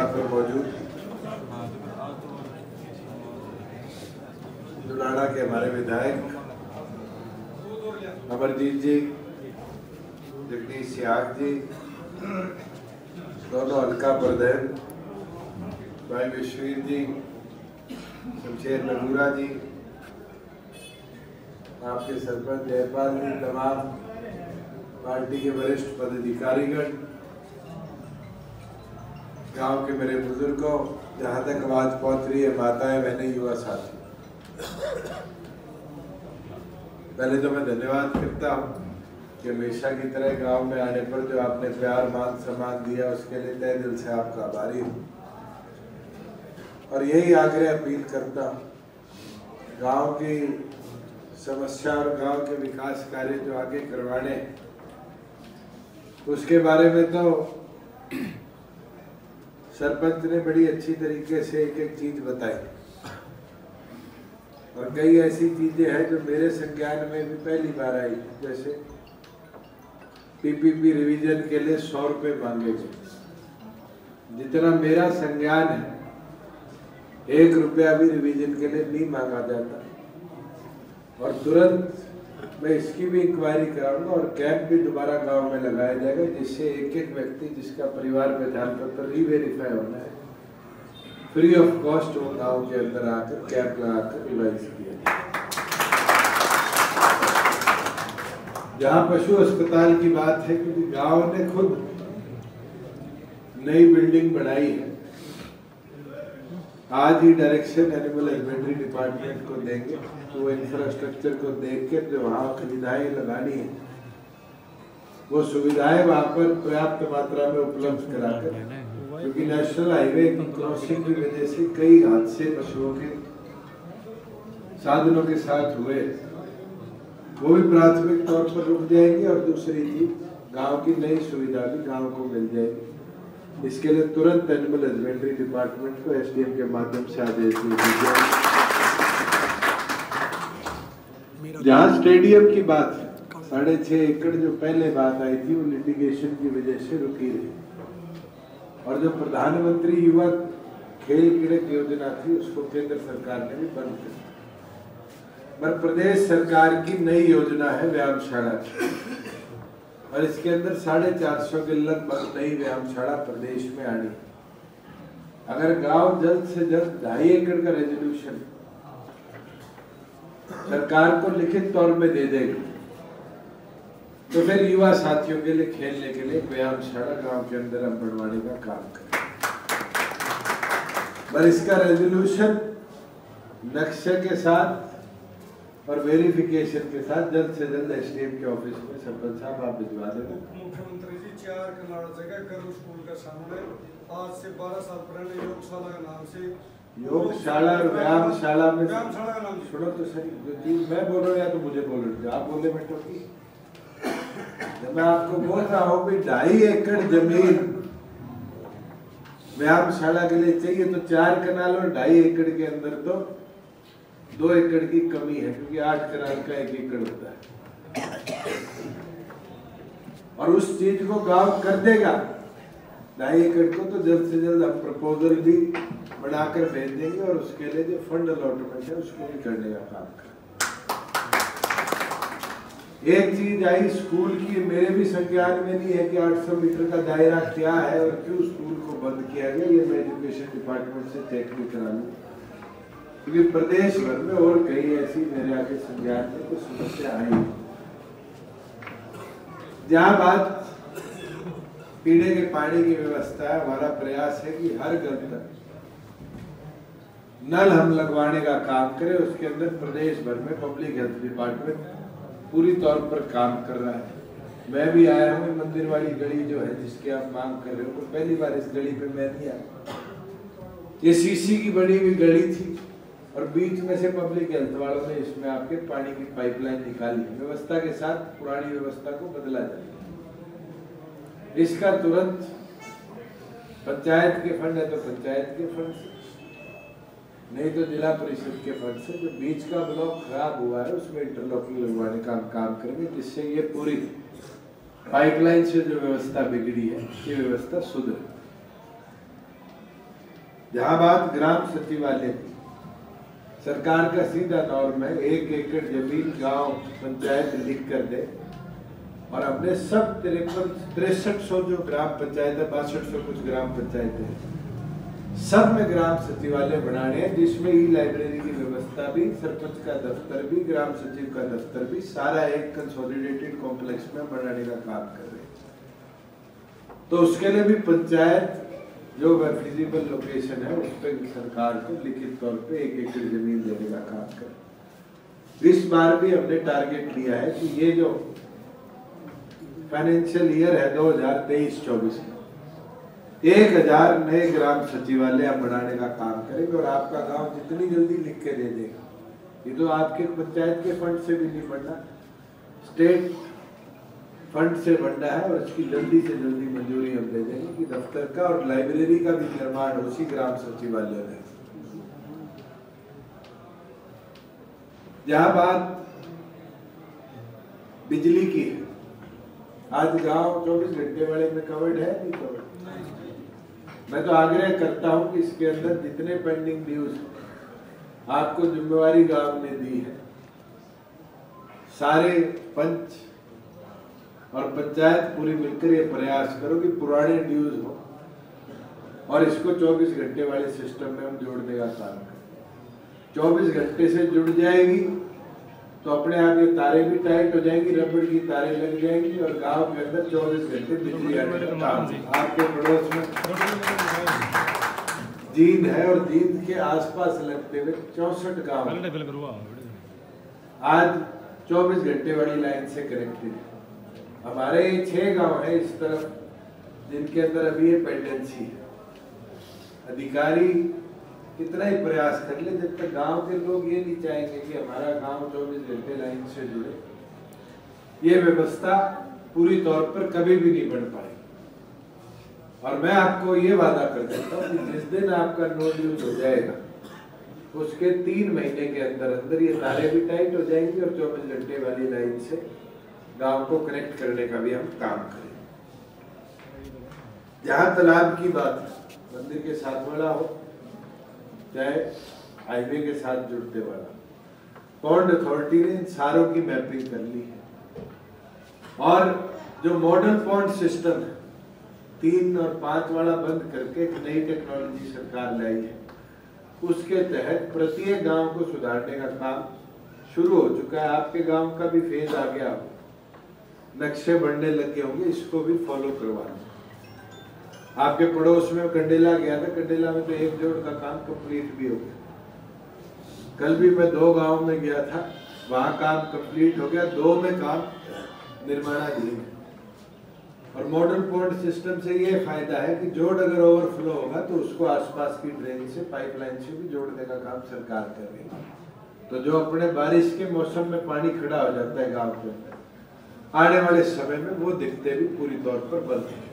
यहाँ पर मौजूद दुलाड़ा के हमारे विधायक अमरजीत जी, जगदीश सियाग जी, दोनों हल्का प्रधान भाई विश्ववीर जी, शमशेर नगूरा जी, आपके सरपंच जयपाल जी, तमाम पार्टी के वरिष्ठ पदाधिकारीगण, गांव के मेरे बुजुर्गों, जहां तक आवाज पहुंच रही है, माताएं, बहनें, युवा साथी, पहले तो मैं धन्यवाद करता हूं कि हमेशा की तरह गांव में आने पर जो आपने प्यार, मान, सम्मान दिया, उसके लिए तहे दिल से आपका आभारी हूं। और यही आग्रह अपील करता हूं, गांव की समस्या और गांव के विकास कार्य जो आगे करवाने, उसके बारे में तो सरपंच ने बड़ी अच्छी तरीके से एक एक चीज बताई, और कई ऐसी चीजें हैं जो मेरे संज्ञान में भी पहली बार आई, जैसे पीपीपी रिवीजन के लिए 100 रुपए मांगे गए। जितना मेरा संज्ञान है, 1 रुपया भी रिवीजन के लिए नहीं मांगा जाता, और तुरंत मैं इसकी भी इंक्वायरी कराऊंगा और कैंप भी दोबारा गांव में लगाया जाएगा, जिससे एक एक व्यक्ति जिसका परिवार पहचान पत्र रीवेरीफाई होना है, फ्री ऑफ कॉस्ट वो गांव के अंदर आकर कैंप लगाकर रिवाइज किया जाए। जहां पशु अस्पताल की बात है, क्योंकि गांव ने खुद नई बिल्डिंग बनाई है, आज ही डायरेक्शन एनिमल हस्बेंड्री डिपार्टमेंट को देंगे, तो वो इंफ्रास्ट्रक्चर को देख के जो वहाँ सुविधाएं लगानी है, वो सुविधाएं वहाँ पर पर्याप्त मात्रा में उपलब्ध कराकर, क्योंकि नेशनल हाईवे की क्रॉसिंग की वजह से कई हादसे पशुओं के साधनों के साथ हुए, वो भी प्राथमिक तौर पर रुक जाएंगे, और दूसरी चीज गांव की नई सुविधा भी गांव को मिल जाएगी। इसके लिए तुरंत एनिमल हस्बेंड्री डिपार्टमेंट को एसडीएम के माध्यम से आदेश दे दीजिए। जहां स्टेडियम की बात है, 6.5 एकड़ जो पहले बात आई थी, वो लिटिगेशन की वजह से रुकी रही, और जो प्रधानमंत्री युवा खेल क्रीड़ा योजना थी, उसको केंद्र सरकार ने भी बंद कर दिया। पर प्रदेश सरकार की नई योजना है व्यायामशाला की, और इसके अंदर 450 के लगभग नई व्यायामशाला प्रदेश में आनी। अगर गांव जल्द से जल्द 2.5 एकड़ का रेजोल्यूशन सरकार को लिखित तौर में दे देगा, तो फिर युवा साथियों के लिए खेलने के लिए व्यायामशाला गांव के अंदर हम बनवाने का काम करें। पर इसका रेजोल्यूशन नक्शे के साथ और वेरिफिकेशन के साथ जल्द से जल्द एसडीएम के ऑफिस में सरपंच साहब आप भिजवा देना। मुख्यमंत्री जी 4 कनाल जगह गर्व स्कूल के सामने आज से 12 साल पहले योगशाला के नाम से, योगशाला और व्यायामशाला में व्यायामशाला का नाम सुनो तो सही, जो चीज मैं बोल रहा हूँ या तो मुझे बोल रहे, आप बोले मैं टोकी। जब मैं आपको बोल रहा हूँ कि 2.5 एकड़ जमीन व्यायामशाला के लिए चाहिए, तो 4 कनाल और 2.5 एकड़ के अंदर तो 2 एकड़ की कमी है, क्योंकि 8 कनाल का 1 एकड़ होता है, और उस चीज को गांव कर देगा 2.5 एकड़ को, तो जल्द से जल्द हम प्रपोजल भी बनाकर भेज देंगे, और उसके लिए जो फंड अलॉटमेंट है उसको भी करने का काम करें। एक चीज आई स्कूल की, मेरे भी संज्ञान में नहीं है कि 800 मीटर का दायरा क्या है और क्यों स्कूल को बंद किया गया, ये मैं एजुकेशन डिपार्टमेंट से चेक भी करा लूँ, क्योंकि प्रदेश भर में और कई ऐसी मेरे आगे संज्ञान में कुछ समस्या आई। जहां बात पीने के पानी की व्यवस्था है, हमारा प्रयास है कि हर घर तक नल हम लगवाने का काम करें। उसके अंदर प्रदेश भर में पब्लिक हेल्थ डिपार्टमेंट पूरी तौर पर काम कर रहा है। मैं भी आया हूँ, मंदिर वाली गली जो है जिसकी आप मांग कर रहे हो, पहली बार इस गली पे मैं नहीं आया। ये सीसी की बनी हुई गली थी, और बीच में से पब्लिक हेल्थ वालों ने इसमें आपके पानी की पाइपलाइन निकाली, व्यवस्था के साथ पुरानी व्यवस्था को बदला जाए। इसका तुरंत पंचायत के फंड है तो पंचायत के फंड से, नहीं तो जिला परिषद के फंड से, जो बीच का ब्लॉक खराब हुआ है उसमें इंटरलॉकिंग लगवाने का काम करेंगे, जिससे ये पूरी पाइपलाइन से जो व्यवस्था बिगड़ी है ये व्यवस्था सुधरे। जहां बात ग्राम सचिवालय की, सरकार का सीधा नॉर्म है 1 एकड़ जमीन गांव पंचायत लिख कर दे और अपने सब 6300 जो ग्राम पंचायत है, 6200 कुछ ग्राम पंचायत है, सब में ग्राम सचिवालय बनाने हैं, जिसमें ई लाइब्रेरी की व्यवस्था भी, सरपंच का दफ्तर भी, ग्राम सचिव का दफ्तर भी, सारा एक कंसोलिडेटेड कॉम्प्लेक्स में बनाने का काम कर रहे हैं। तो उसके लिए भी पंचायत जो फिजिबल लोकेशन है उस पर सरकार को लिखित तौर पे 1 एकड़ जमीन देने का काम करे। इस बार भी हमने टारगेट लिया है कि ये जो फाइनेंशियल ईयर है 2023-24 में 1000 नए ग्राम सचिवालय बनाने का काम करेंगे और आपका गांव जितनी जल्दी लिख के दे देगा, ये तो आपके पंचायत के फंड से भी नहीं बनना, स्टेट फंड से बनना है और इसकी जल्दी से जल्दी मंजूरी हम दे देंगे कि दफ्तर का और लाइब्रेरी का भी निर्माण उसी ग्राम सचिवालय में। जहां बात बिजली की है, आज गांव 24 घंटे वाले में कवर्ड है नहीं कवर्ड? मैं तो आग्रह करता हूं कि इसके अंदर जितने पेंडिंग ड्यूज आपको जिम्मेवारी गांव ने दी है, सारे पंच और पंचायत पूरी मिलकर ये प्रयास करो कि पुराने ड्यूज हो और इसको 24 घंटे वाले सिस्टम में हम जोड़ने का काम करें। 24 घंटे से जुड़ जाएगी तो अपने आप ये तारे भी टाइट हो जाएंगी, रबड़ की तारें लग जाएंगी और गांव के अंदर 24 घंटे बिजली आने का काम। आपके पड़ोस में जींद है और जींद के आसपास लगते हुए 64 गांव आज 24 घंटे वाली लाइन से कनेक्टेड है। हमारे 6 गांव है इस तरफ जिनके अंदर अभी ये पेंडेंसी है। अधिकारी कितना ही प्रयास कर ले, जब तक गांव के लोग ये नहीं चाहेंगे कि हमारा गांव 24 घंटे लाइन से जुड़े, ये व्यवस्था पूरी तौर पर कभी भी नहीं बन पाएगी। और मैं आपको ये वादा कर देता हूँ कि जिस दिन आपका नो ड्यूज हो जाएगा उसके 3 महीने के अंदर अंदर ये तारे भी टाइट हो जाएंगी और 24 घंटे वाली लाइन से गांव को कनेक्ट करने का भी हम काम करें। जहां तालाब की बात है, मंदिर के साथ वाला हो चाहे हाईवे के साथ जुड़ते वाला, पॉन्ड अथॉरिटी ने इन सारों की मैपिंग कर ली है और जो मॉडर्न पॉन्ड सिस्टम है 3 और 5 वाला बंद करके एक नई टेक्नोलॉजी सरकार लाई है, उसके तहत प्रत्येक गांव को सुधारने का काम शुरू हो चुका है। आपके गांव का भी फेज आ गया, नक्शे बनने लगे होंगे, इसको भी फॉलो करवाना। आपके पड़ोस में कंडेला गया था, कंडेला में तो 1 जोड़ का काम कंप्लीट भी हो गया। कल भी मैं 2 गांव में गया था, वहां काम कंप्लीट हो गया, 2 में काम निर्माणाधीन है। और मॉडर्न पॉन्ड सिस्टम से ये फायदा है कि जोड़ अगर ओवरफ्लो होगा तो उसको आसपास की ड्रेन से, पाइपलाइन से भी जोड़ने का काम सरकार कर रही है। तो जो अपने बारिश के मौसम में पानी खड़ा हो जाता है गांव के अंदर, आने वाले समय में वो दिखते भी पूरी तौर पर बंद है।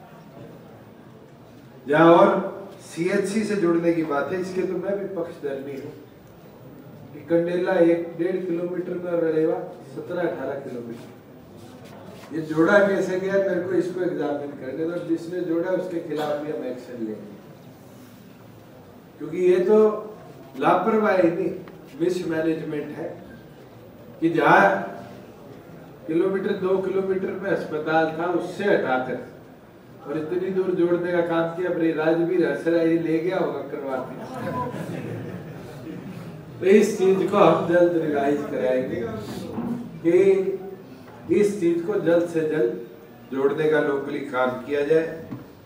जहां और CHC से जुड़ने की बात है, इसके तो मैं भी पक्षधर्मी हूँ कि कंडेला 1-1.5 किलोमीटर में और रेवा 17-18 किलोमीटर। ये जोड़ा कैसे गया मेरे को इसको एग्जामिन करने दो, जिसने जोड़ा उसके खिलाफ भी हम एक्शन लेंगे, क्योंकि ये तो लापरवाही नहीं, मिसमैनेजमेंट है कि जहाँ किलोमीटर 2 किलोमीटर में अस्पताल था उससे हटाकर और इतनी दूर जोड़ने का काम किया। भाई राजवीर हसरा ये ले गया होगा करवाते। तो इस चीज को हम जल्द रिवाइज कराएंगे कि इस चीज को जल्द से जल्द जोड़ने का लोकली काम किया जाए।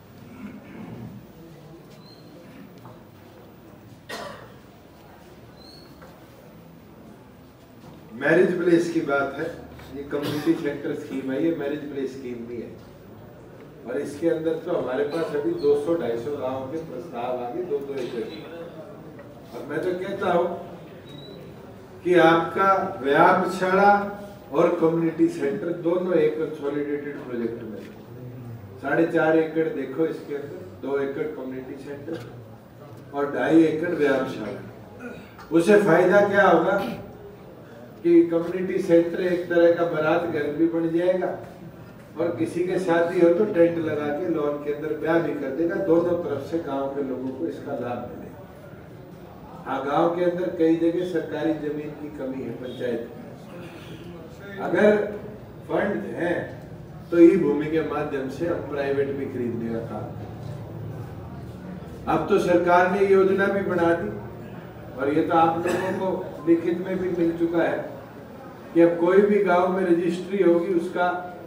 मैरिज प्लेस की बात है, ये कम्युनिटी सेंटर स्कीम है, ये मैरिज प्लेस स्कीम नहीं है। और इसके अंदर तो हमारे पास अभी 200-250 गांव के प्रस्ताव आगे 2-2 एकड़। और मैं तो कहता हूं कि आपका व्यायामशाला और कम्युनिटी सेंटर दोनों एक कंसोलिडेटेड प्रोजेक्ट में 4.5 एकड़ देखो इसके अंदर, 2 एकड़ कम्युनिटी सेंटर और 2.5 एकड़ व्यायामशाला। उसे फायदा क्या होगा कि कम्युनिटी सेंटर एक तरह का बारात घर भी बन जाएगा और किसी के शादी हो तो टेंट लगा के लॉन के अंदर ब्याह भी कर देगा। दोनों तरफ से गांव के लोगों को इसका लाभ मिलेगा। हाँ, गांव के अंदर कई जगह सरकारी जमीन की कमी है पंचायत में। अगर फंड है तो ई भूमि के माध्यम से हम प्राइवेट भी खरीदने का काम करें। अब तो सरकार ने योजना भी बना दी और ये तो आप लोगों को लिखित में भी मिल चुका है कि अब कोई भी गांव में रजिस्ट्री होगी उसका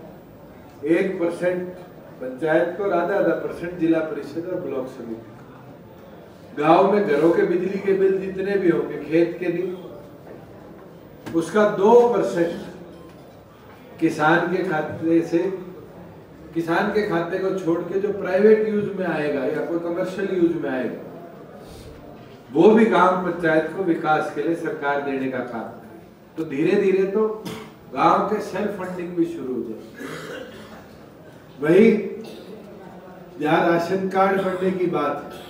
1% पंचायत को और आधा % जिला परिषद और ब्लॉक समिति। गांव में घरों के बिजली के बिल जितने भी होंगे खेत के लिए, उसका 2% किसान के खाते से, किसान के खाते को छोड़ के जो प्राइवेट यूज में आएगा या कोई कमर्शियल यूज में आएगा, वो भी गांव पंचायत को विकास के लिए सरकार देने का काम करे। तो धीरे धीरे तो गांव के सेल्फ फंडिंग भी शुरू हो जाए। वही जहाँ राशन कार्ड बनने की बात है,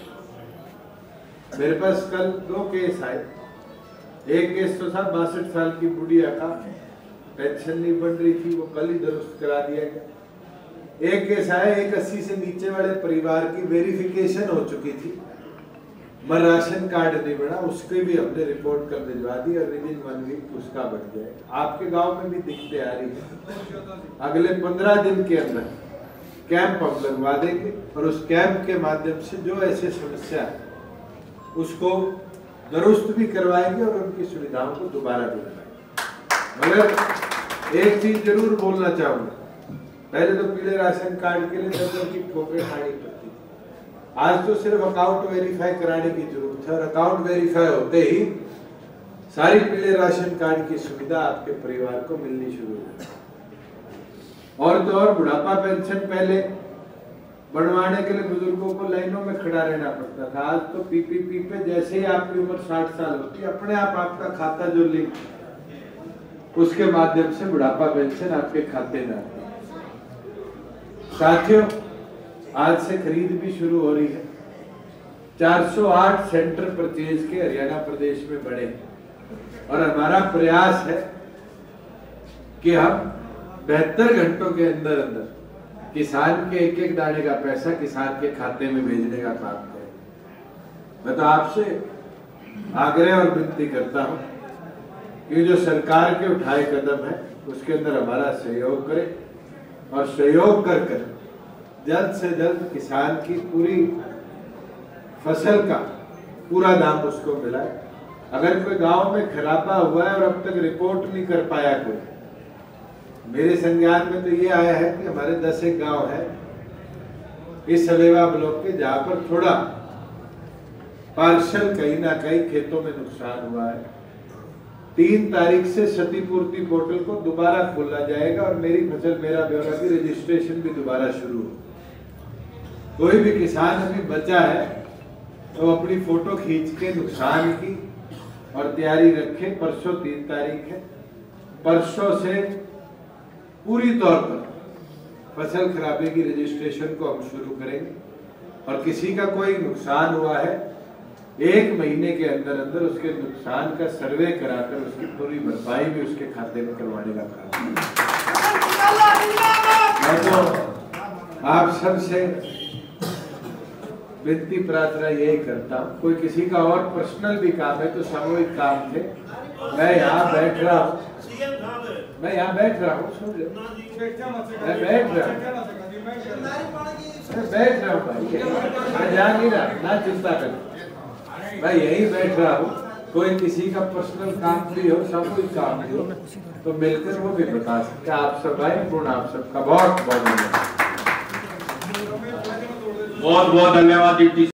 मेरे पास कल 2 केस आए। एक केस तो था 62 साल की बुढ़िया का पेंशन नहीं बन रही थी, वो कल ही दुरुस्त करा दिया गया। एक केस आया, एक 80 से नीचे वाले परिवार की वेरिफिकेशन हो चुकी थी मगर राशन कार्ड नहीं बना, उसकी भी हमने रिपोर्ट कर भिजवा दी और विदिन 1 वीक उसका बन जाएगा। आपके गांव में भी दिक्कतें आ रही है। अगले 15 दिन के अंदर कैंप हम लगवा देंगे और उस कैंप के माध्यम से जो ऐसे समस्या है उसको दुरुस्त भी करवाएंगे और उनकी सुविधाओं को दोबारा भी लगाएंगे। मगर एक चीज जरूर बोलना चाहूंगा, पहले तो पीले राशन कार्ड के लिए दर्जन की ठोकरें खानी पड़ती थी। आज तो सिर्फ अकाउंट वेरीफाई कराने की जरूरत है और अकाउंट वेरीफाई होते ही सारी पीले राशन कार्ड की सुविधा आपके परिवार को मिलनी शुरू हो जाएगी। और तो और बुढ़ापा पेंशन पहले बनवाने के लिए बुजुर्गों को लाइनों में खड़ा रहना पड़ता था। आज तो पीपीपी पे जैसे ही आपकी उम्र 60 साल होती है अपने आप आपका खाता जो लिंक, उसके माध्यम से बुढ़ापा पेंशन आपके खाते में आती है। साथियों, आज से खरीद भी शुरू हो रही है। 408 सेंटर परचेज के हरियाणा प्रदेश में बने और हमारा प्रयास है कि हम 72 घंटों के अंदर अंदर किसान के एक एक दाने का पैसा किसान के खाते में भेजने का काम करें। मैं तो आपसे आग्रह और विनती करता हूं कि जो सरकार के उठाए कदम है उसके अंदर हमारा सहयोग करें और सहयोग कर जल्द से जल्द किसान की पूरी फसल का पूरा दाम उसको मिलाए। अगर कोई गांव में खराबा हुआ है और अब तक रिपोर्ट नहीं कर पाया कोई, मेरे संज्ञान में तो ये आया है कि हमारे 10 एक गांव है इस सलेवा ब्लॉक के जहां पर थोड़ा पार्शल कहीं ना कहीं खेतों में नुकसान हुआ है। 3 तारीख से क्षतिपूर्ति पोर्टल को दोबारा खोला जाएगा और मेरी फसल मेरा ब्यौरा की रजिस्ट्रेशन भी दोबारा शुरू हो। कोई भी किसान अभी बचा है तो अपनी फोटो खींच के नुकसान की और तैयारी रखे। परसों 3 तारीख है, परसों से पूरी तौर पर फसल खराबे की रजिस्ट्रेशन को हम शुरू करेंगे और किसी का कोई नुकसान हुआ है 1 महीने के अंदर अंदर उसके नुकसान का सर्वे कराकर उसकी पूरी भरपाई भी उसके खाते में करवाने का काम। मैं तो आप सबसे विनती प्रार्थना यही करता हूँ, कोई किसी का और पर्सनल भी काम है तो सामूहिक काम थे। मैं यहाँ बैठ रहा हूँ, मैं यहाँ बैठ रहा हूँ, सुन लो, मैं बैठ रहा हूँ भाई, मैं जा नहीं रहा, ना चिंता कर, मैं यही बैठ रहा हूँ। कोई किसी का पर्सनल काम भी हो, सामूहिक काम भी हो तो मिलकर वो भी बता सकते। आप सब आए, पूर्ण आप सबका बहुत बहुत धन्यवाद। बहुत बहुत धन्यवाद।